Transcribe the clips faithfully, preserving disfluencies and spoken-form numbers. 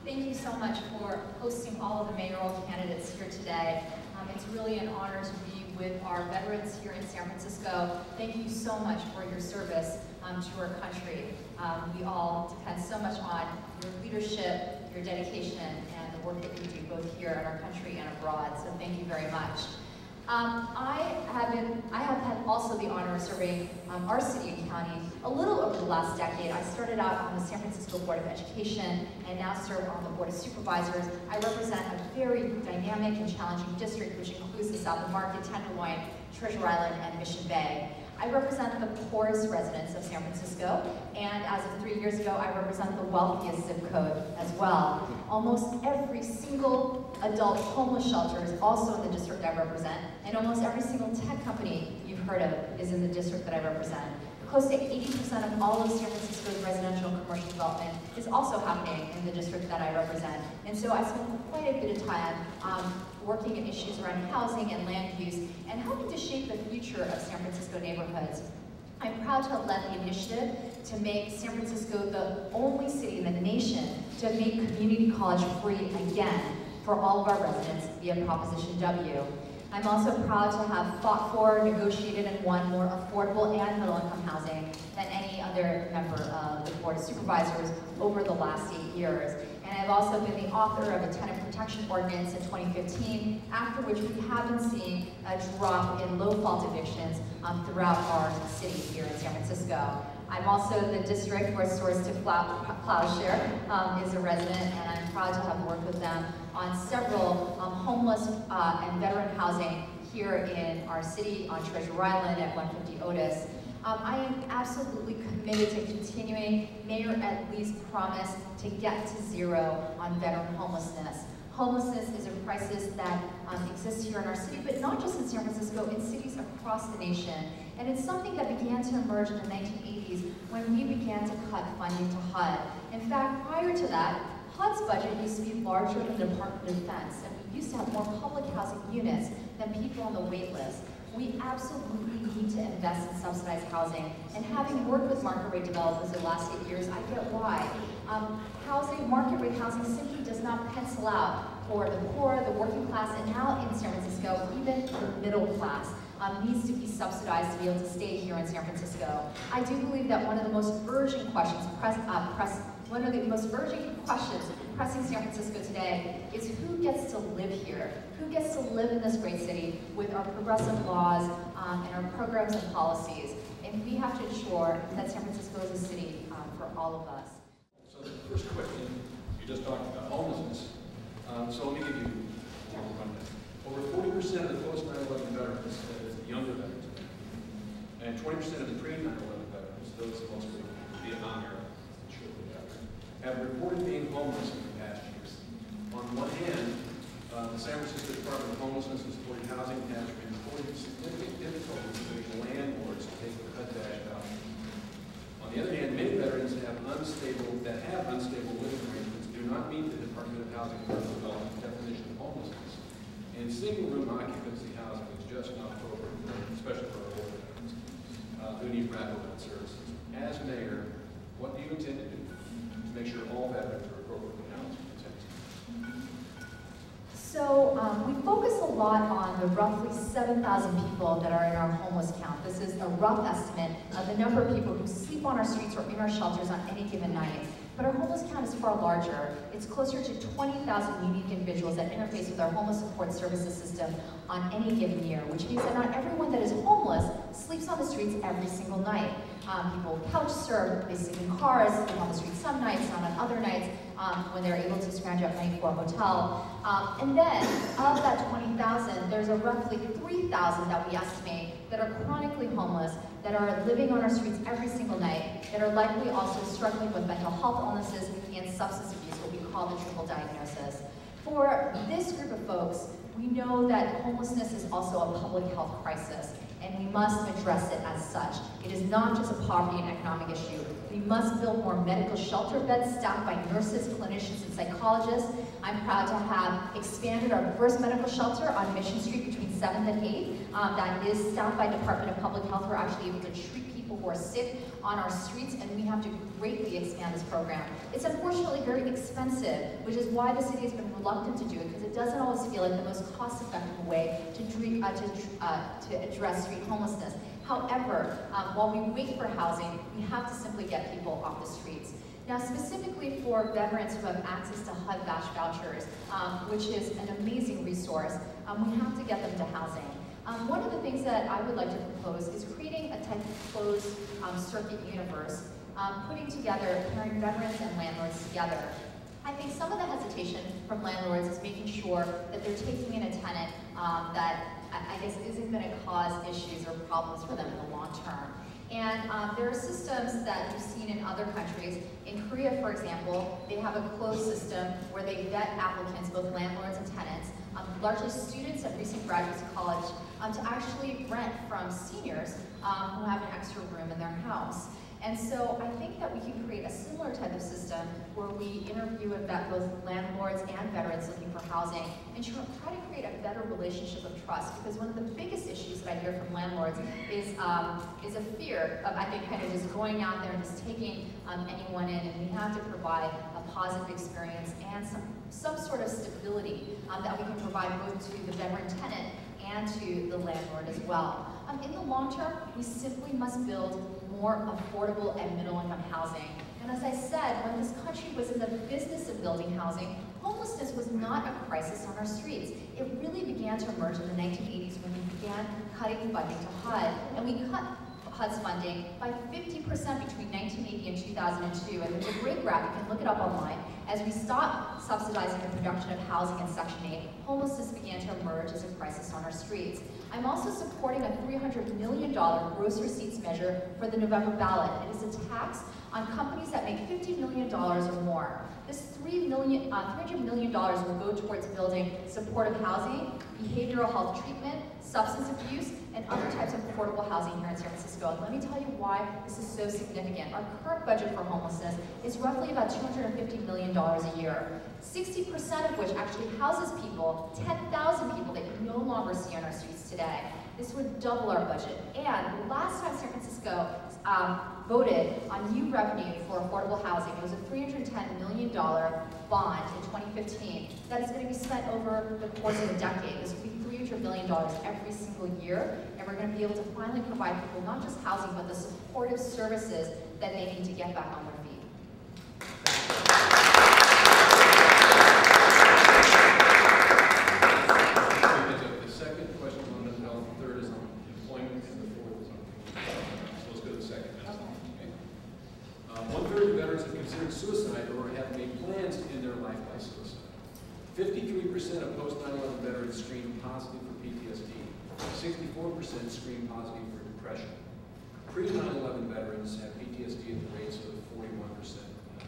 Thank you so much for hosting all of the mayoral candidates here today. Um, it's really an honor to be with our veterans here in San Francisco. Thank you so much for your service um, to our country. Um, we all depend so much on your leadership, your dedication, and the work that you do both here in our country and abroad. So thank you very much. Um, I have been, I have had also the honor of serving um, our city and county a little over the last decade. I started out on the San Francisco Board of Education and now serve on the Board of Supervisors. I represent a very dynamic and challenging district which includes the South of Market, Tenderloin, Treasure Island, and Mission Bay. I represent the poorest residents of San Francisco, and as of three years ago, I represent the wealthiest zip code as well. Almost every single adult homeless shelter is also in the district I represent, and almost every single tech company you've heard of is in the district that I represent. Close to eighty percent of all of San Francisco's residential and commercial development is also happening in the district that I represent. And so I spend quite a bit of time um, working in issues around housing and land use and helping to shape the future of San Francisco neighborhoods. I'm proud to have led the initiative to make San Francisco the only city in the nation to make community college free again for all of our residents via Proposition W. I'm also proud to have fought for, negotiated, and won more affordable and middle-income housing than any other member of the Board of Supervisors over the last eight years. And I've also been the author of a tenant protection ordinance in twenty fifteen, after which we have been seeing a drop in low-fault evictions um, throughout our city here in San Francisco. I'm also the district where Swords to Plowshare um, is a resident, and I'm proud to have worked with them on several um, homeless uh, and veteran housing here in our city on Treasure Island at one fifty Otis. Um, I am absolutely committed to continuing Mayor Edley's promise to get to zero on veteran homelessness. Homelessness is a crisis that um, exists here in our city, but not just in San Francisco, in cities across the nation. And it's something that began to emerge in the nineteen eighties when we began to cut funding to H U D. In fact, prior to that, H U D's budget used to be larger than the Department of Defense, and we used to have more public housing units than people on the wait list. We absolutely need to invest in subsidized housing, and having worked with market rate developers the last eight years, I get why. Um, housing, market rate housing simply does not pencil out for the poor, the working class, and now in San Francisco, even the middle class. Um, needs to be subsidized to be able to stay here in San Francisco. I do believe that one of the most urgent questions, press, uh, press, one of the most urgent questions pressing San Francisco today is who gets to live here? Who gets to live in this great city with our progressive laws um, and our programs and policies? And we have to ensure that San Francisco is a city um, for all of us. So the first question, you just talked about homelessness. Um, so let me give you a rundown. Over forty percent of the post nine eleven veterans, that is the younger veterans, and twenty percent of the pre nine eleven veterans, those mostly Vietnam era, shortly after, have reported being homeless in the past years. On one hand, uh, the San Francisco Department of Homelessness and Supported Housing has reported significant difficulties with landlords to take the HUD dash out. On the other hand, many veterans have unstable, that have unstable living arrangements do not meet the Department of Housing and Urban Development definition of homelessness. And single-room occupancy housing is just not appropriate, especially for our older veterans uh, who need wraparound services. As mayor, what do you intend to do to make sure all veterans are appropriately housed in San Francisco? So um, we focus a lot on the roughly seven thousand people that are in our homeless count. This is a rough estimate of the number of people who sleep on our streets or in our shelters on any given night. But our homeless count is far larger. It's closer to twenty thousand unique individuals that interface with our homeless support services system on any given year, which means that not everyone that is homeless sleeps on the streets every single night. Um, people couch surf, they sleep in cars, sleep on the streets some nights, not on other nights, um, when they're able to scrounge up money for a hotel. Um, and then, of that twenty thousand, there's a roughly three thousand that we estimate that are chronically homeless, that are living on our streets every single night, that are likely also struggling with mental health illnesses and substance abuse, what we call the triple diagnosis. For this group of folks, we know that homelessness is also a public health crisis, and we must address it as such. It is not just a poverty and economic issue. We must build more medical shelter beds staffed by nurses, clinicians, and psychologists. I'm proud to have expanded our first medical shelter on Mission Street between seventh and eighth. Um, that is staffed by Department of Public Health. We're actually able to treat people who are sick on our streets, and we have to greatly expand this program. It's unfortunately very expensive, which is why the city has been reluctant to do it, because it doesn't always feel like the most cost-effective way to, uh, to, uh, to address street homelessness. However, um, while we wait for housing, we have to simply get people off the streets. Now, specifically for veterans who have access to H U D VASH vouchers, um, which is an amazing resource, um, we have to get them to housing. Um, one of the things that I would like to propose is creating a type of closed um, circuit universe, um, putting together, pairing veterans and landlords together. I think some of the hesitation from landlords is making sure that they're taking in a tenant um, that I guess isn't going to cause issues or problems for them in the long term. And um, there are systems that you've seen in other countries. In Korea, for example, they have a closed system where they vet applicants, both landlords and tenants, um, largely students at recent graduates of college, um, to actually rent from seniors um, who have an extra room in their house. And so I think that we can create a similar type of system where we interview and vet both landlords and veterans looking for housing and try to create a better relationship of trust, because one of the biggest issues that I hear from landlords is, um, is a fear of, I think, kind of just going out there and just taking um, anyone in, and we have to provide a positive experience and some, some sort of stability um, that we can provide both to the veteran tenant and to the landlord as well. Um, in the long term, we simply must build more affordable and middle-income housing. And as I said, when this country was in the business of building housing, homelessness was not a crisis on our streets. It really began to emerge in the nineteen eighties when we began cutting funding to H U D. And we cut H U D's funding by fifty percent between nineteen eighty and two thousand two. And there's a great graph, you can look it up online. As we stopped subsidizing the production of housing in Section eight, homelessness began to emerge as a crisis on our streets. I'm also supporting a three hundred million dollar gross receipts measure for the November ballot. It is a tax on companies that make fifty million dollars or more. This three hundred million dollars will go towards building supportive housing, behavioral health treatment, substance abuse, and other types of affordable housing here in San Francisco. And let me tell you why this is so significant. Our current budget for homelessness is roughly about two hundred fifty million dollars a year, sixty percent of which actually houses people, ten thousand people that you no longer see on our streets today. This would double our budget. And the last time San Francisco um, voted on new revenue for affordable housing, it was a three hundred ten million dollar bond in twenty fifteen that is going to be spent over the course of a decade. This will be three hundred million dollars every single year, and we're going to be able to finally provide people not just housing, but the supportive services that they need to get back on their feet. The second question is on mental health, the third is on employment, and the fourth is on so let's go to the second. Okay. Uh, one third of veterans have considered suicide or have made plans to end their life by suicide. fifty-three percent of post nine eleven veterans screened positive for P T S D. sixty-four percent screened positive for depression. Pre nine eleven veterans have P T S D at the rates of forty-one percent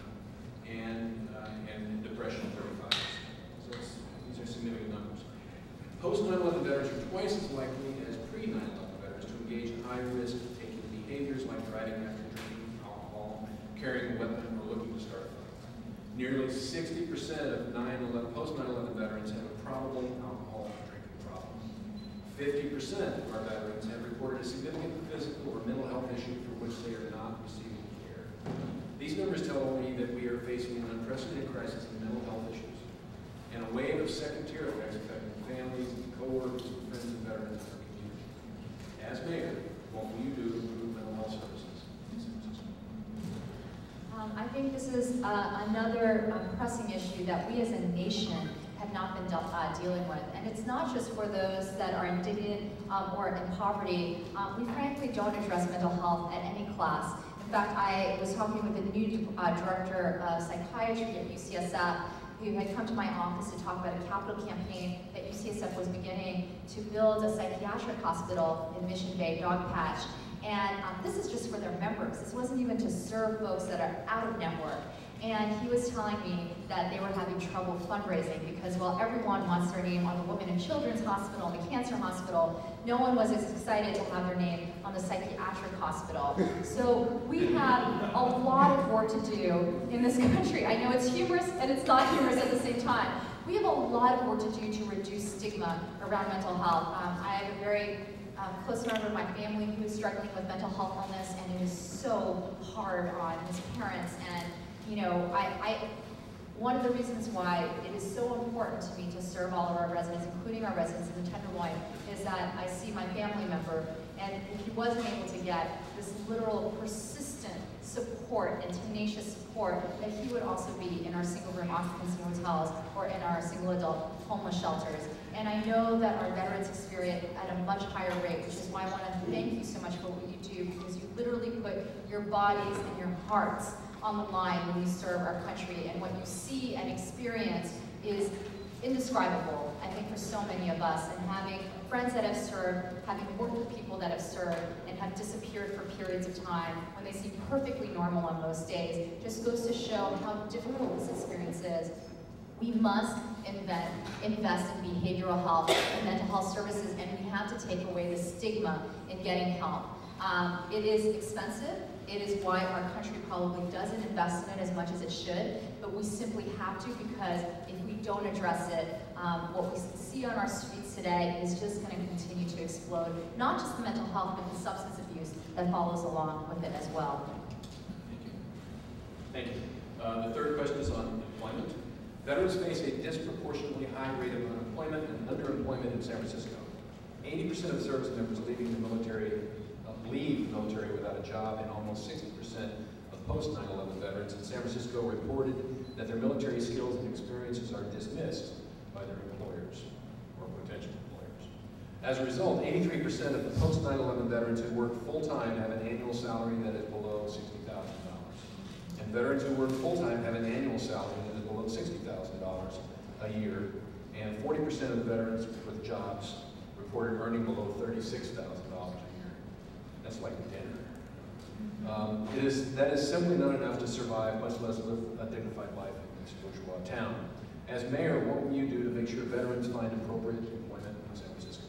and, uh, and depression thirty-five percent. So that's, these are significant numbers. Post nine eleven veterans are twice as likely as pre nine eleven veterans to engage in high-risk taking behaviors like driving after drinking alcohol, carrying a weapon, or looking to start a fight. Nearly sixty percent of post nine eleven veterans have a probable alcohol or drinking problem. fifty percent of our veterans have reported a significant physical or mental health issue for which they are not receiving care. These numbers tell me that we are facing an unprecedented crisis in mental health issues and a wave of second-tier effects affecting families, co-workers, friends, and veterans in our community. As mayor, what will you do to improve mental health services in San Francisco? Um, I think this is uh, another um, pressing issue that we as a nation have not been uh, dealing with. And it's not just for those that are indigent um, or in poverty. Um, we frankly don't address mental health at any class. In fact, I was talking with the new uh, director of psychiatry at U C S F, who had come to my office to talk about a capital campaign that U C S F was beginning to build a psychiatric hospital in Mission Bay, Dogpatch. And um, this is just for their members. This wasn't even to serve folks that are out of network. And he was telling me that they were having trouble fundraising because while everyone wants their name on the Women and Children's Hospital, the Cancer Hospital, no one was as excited to have their name on the psychiatric hospital. So we have a lot of work to do in this country. I know it's humorous and it's not humorous at the same time. We have a lot of work to do to reduce stigma around mental health. Um, I have a very um, close member of my family who is struggling with mental health illness, and it is so hard on his parents. And you know, I, I one of the reasons why it is so important to me to serve all of our residents, including our residents in the Tenderloin, is that I see my family member, and if he wasn't able to get this literal persistent support and tenacious support, that he would also be in our single room occupancy hotels or in our single adult homeless shelters. And I know that our veterans experience at a much higher rate, which is why I want to thank you so much for what you do, because you literally put your bodies and your hearts on the line when you serve our country, and what you see and experience is indescribable, I think, for so many of us. And having friends that have served, having worked with people that have served and have disappeared for periods of time when they seem perfectly normal on most days, just goes to show how difficult this experience is. We must invent, invest in behavioral health and mental health services, and we have to take away the stigma in getting help. Um, it is expensive. It is why our country probably doesn't invest in it as much as it should, but we simply have to, because if we don't address it, um, what we see on our streets today is just going to continue to explode. Not just the mental health, but the substance abuse that follows along with it as well. Thank you. Thank you. Uh, the third question is on employment. Veterans face a disproportionately high rate of unemployment and underemployment in San Francisco. eighty percent of service members leaving the military leave the military without a job, and almost sixty percent of post nine eleven veterans in San Francisco reported that their military skills and experiences are dismissed by their employers or potential employers. As a result, eighty-three percent of the post nine eleven veterans who work full-time have an annual salary that is below sixty thousand dollars. And veterans who work full-time have an annual salary that is below sixty thousand dollars a year, and forty percent of the veterans with jobs reported earning below thirty-six thousand dollars. That's like dinner. Um, it is, that is simply not enough to survive, much less live a dignified life in this bourgeois town. As mayor, what will you do to make sure veterans find appropriate employment in San Francisco?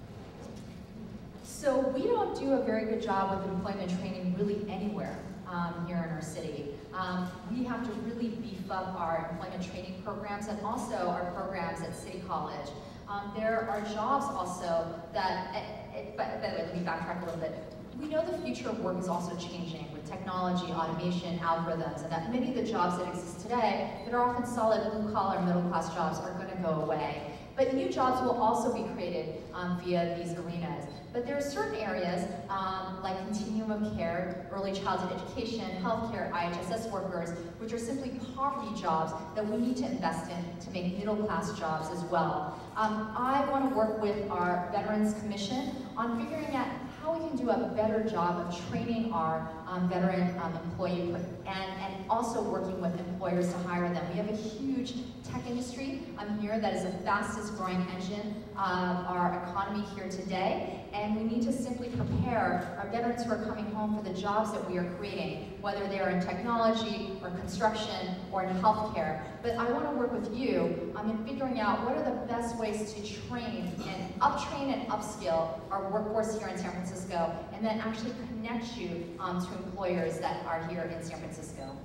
So we don't do a very good job with employment training really anywhere um, here in our city. Um, we have to really beef up our employment training programs, and also our programs at City College. Um, there are jobs also that, it, it, by, by the way, let me backtrack a little bit. We know the future of work is also changing with technology, automation, algorithms, and that many of the jobs that exist today that are often solid blue-collar, middle-class jobs are going to go away. But new jobs will also be created um, via these arenas. But there are certain areas, um, like continuum of care, early childhood education, healthcare, I H S S workers, which are simply poverty jobs that we need to invest in to make middle-class jobs as well. Um, I want to work with our Veterans Commission on figuring out how we can do a better job of training our um, veteran um, employee, and, and also working with employers to hire them. We have a huge tech industry um, here that is the fastest growing engine of our economy here today, and we need to simply prepare our veterans who are coming home for the jobs that we are creating, whether they are in technology or construction or in healthcare. But I want to work with you um, in figuring out what are the best ways to train and uptrain and upskill our workforce here in San Francisco, and then actually connect you um, to employers that are here in San Francisco.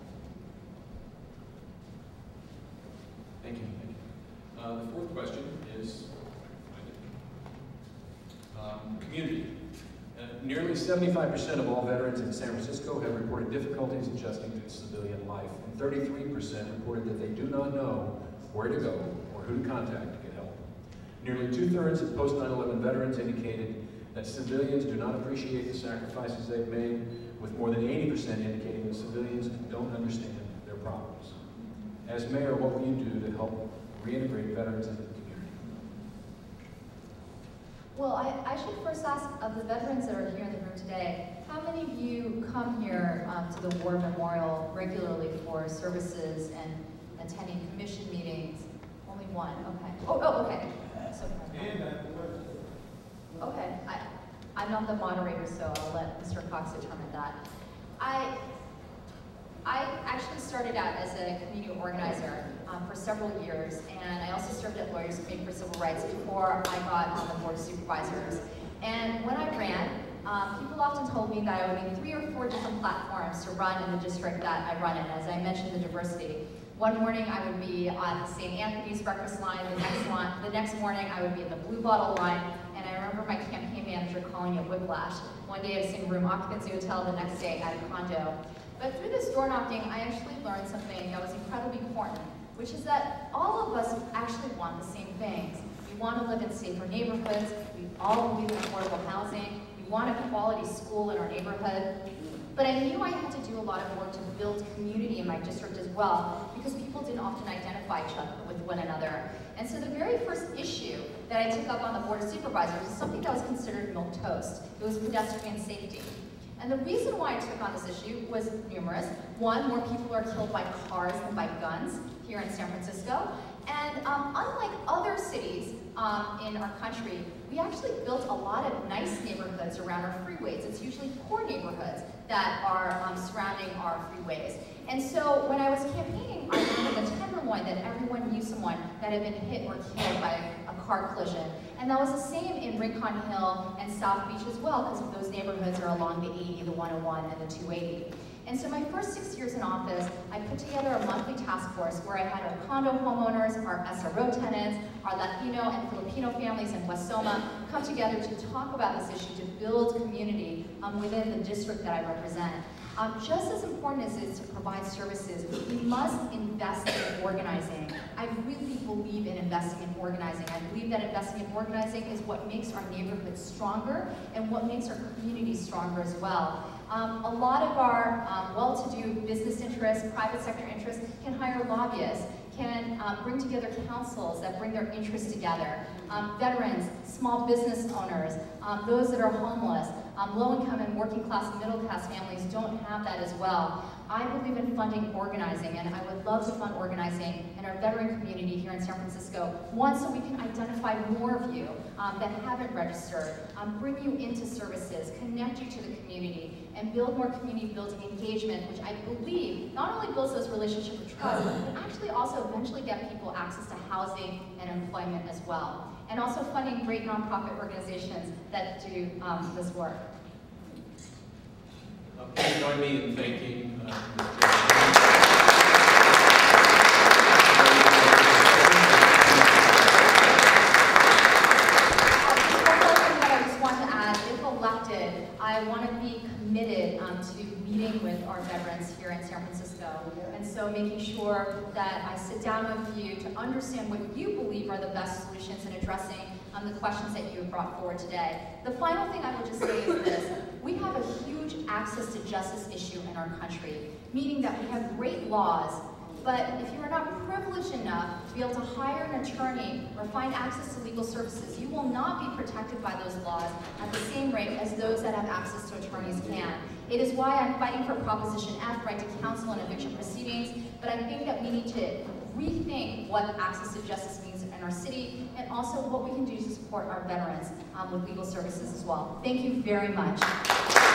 Thank you. Thank you. Uh, the fourth question is um, community. Uh, nearly seventy-five percent of all veterans in San Francisco have reported difficulties adjusting to civilian life, and thirty-three percent reported that they do not know where to go or who to contact to get help. Nearly two-thirds of post nine eleven veterans indicated that civilians do not appreciate the sacrifices they've made, with more than eighty percent indicating that civilians don't understand their problems. As mayor, what will you do to help reintegrate veterans into the community? Well, I, I should first ask, of the veterans that are here in the room today, how many of you come here um, to the War Memorial regularly for services and attending commission meetings? Only one, okay. Oh, oh okay. So, okay, I, I'm not the moderator, so I'll let Mister Cox determine that. I, I actually started out as a community organizer um, for several years, and I also served at Lawyers Committee for Civil Rights before I got on the Board of Supervisors. And when I ran, um, people often told me that I would need three or four different platforms to run in the district that I run in, as I mentioned the diversity. One morning I would be on Saint Anthony's breakfast line, the next, one, the next morning I would be in the Blue Bottle line, and I remember my campaign manager calling it whiplash. One day at a single room occupancy hotel, the next day at a condo. But through this door knocking, I actually learned something that was incredibly important, which is that all of us actually want the same things. We want to live in safer neighborhoods, we all believe in affordable housing, we want a quality school in our neighborhood. But I knew I had to do a lot of work to build community in my district as well, because people didn't often identify each other with one another. And so the very first issue that I took up on the Board of Supervisors was something that was considered milquetoast. It was pedestrian safety. And the reason why I took on this issue was numerous. One, more people are killed by cars than by guns here in San Francisco. And um, unlike other cities um, in our country, we actually built a lot of nice neighborhoods around our freeways. It's usually poor neighborhoods that are um, surrounding our freeways. And so when I was campaigning, I learned in the Tenderloin that everyone knew someone that had been hit or killed by a car collision. And that was the same in Rincon Hill and South Beach as well, because those neighborhoods are along the eighty, the one oh one, and the two eighty. And so my first six years in office, I put together a monthly task force where I had our condo homeowners, our S R O tenants, our Latino and Filipino families in West Soma come together to talk about this issue, to build community um, within the district that I represent. Um, just as important as it is to provide services, we must invest in organizing. I really believe in investing in organizing. I believe that investing in organizing is what makes our neighborhoods stronger and what makes our communities stronger as well. Um, a lot of our um, well-to-do business interests, private sector interests, can hire lobbyists, can um, bring together councils that bring their interests together. Um, veterans, small business owners, um, those that are homeless, um, low-income and working-class and middle-class families don't have that as well. I believe in funding organizing, and I would love to fund organizing in our veteran community here in San Francisco. One, so we can identify more of you um, that haven't registered, um, bring you into services, connect you to the community, and build more community building engagement, which I believe not only builds those relationships of trust, but actually also eventually get people access to housing and employment as well. And also funding great nonprofit organizations that do um, this work. Uh, please join me in thanking uh, I want to be committed um, to meeting with our veterans here in San Francisco, and so making sure that I sit down with you to understand what you believe are the best solutions in addressing um, the questions that you have brought forward today. The final thing I will just say is this: we have a huge access to justice issue in our country, meaning that we have great laws, but if you are not privileged enough to be able to hire an attorney or find access to legal services, you will not be protected by those laws at the same rate as those that have access to attorneys can. It is why I'm fighting for Proposition F, right to counsel in eviction proceedings, but I think that we need to rethink what access to justice means in our city, and also what we can do to support our veterans um, with legal services as well. Thank you very much.